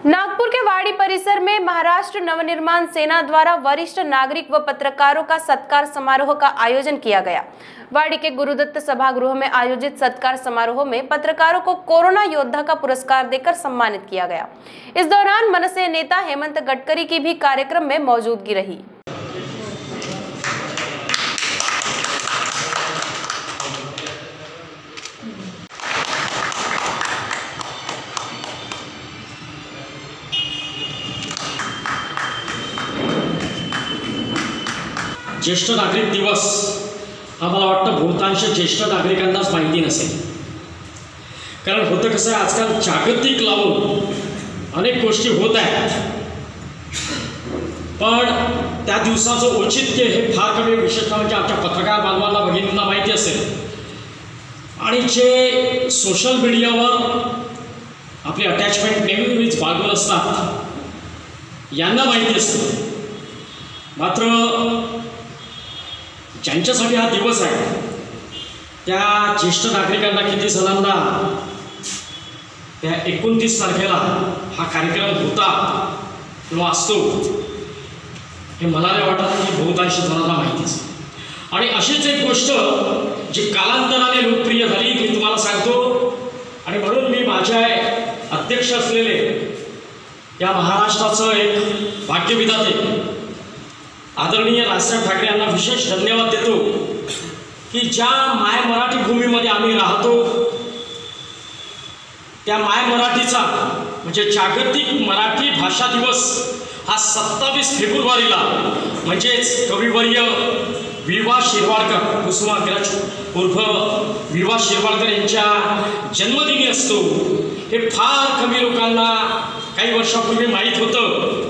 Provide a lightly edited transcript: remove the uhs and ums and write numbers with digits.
नागपुर के वाड़ी परिसर में महाराष्ट्र नवनिर्माण सेना द्वारा वरिष्ठ नागरिक व पत्रकारों का सत्कार समारोह का आयोजन किया गया। वाड़ी के गुरुदत्त सभागृह में आयोजित सत्कार समारोह में पत्रकारों को कोरोना योद्धा का पुरस्कार देकर सम्मानित किया गया। इस दौरान मनसे नेता हेमंत गडकरी की भी कार्यक्रम में मौजूदगी रही। ज्येष्ठ नागरिक दिवस आम्हाला वाटतं बहुतांश ज्येष्ठ नागरिकांनाच माहिती नसेल, कारण होतं कसं आहे, आजकाल जागतिक लावून अनेक गोष्टी होत आहेत, पण त्या दिवसाचं औचित्य हे फार कमी, विशेषतः म्हणजे आमच्या पत्रकार बांधवांना भगिनींना माहिती असेल आणि जे सोशल मीडियावर आपली अटॅचमेंट नेहमीच बाळगून असतात यांना माहिती असतं। मात्र ज्यांच्यासाठी हा दिवस आहे त्या ज्येष्ठ नागरिकांना किती जणांना त्या 29 तारखेला हा कार्यक्रम होता किंवा असतो हे मला नाही वाटत की बहुतांश जणांना माहिती असेल। आणि अशीच एक गोष्ट जी कालांतराने लोकप्रिय झाली मी तुम्हाला सांगतो, आणि म्हणून मी माझ्या अध्यक्ष असलेले या महाराष्ट्राचं एक भाग्यविधाते आदरणीय राजसाहेब ठाकरे यांना विशेष धन्यवाद देतो की ज्या माय मराठी भूमीमध्ये आम्ही राहतो त्या माय मराठीचा म्हणजे जागतिक मराठी भाषा दिवस हा 27 फेब्रुवारीला म्हणजेच कविवर्य वि.वा. शिरवाडकर कुसुमाग्रज उर्फ वि.वा. शिरवाडकर यांच्या जन्मदिनी असतो। हे फार कमी लोकांना काही वर्षापूर्वी माहीत होतं,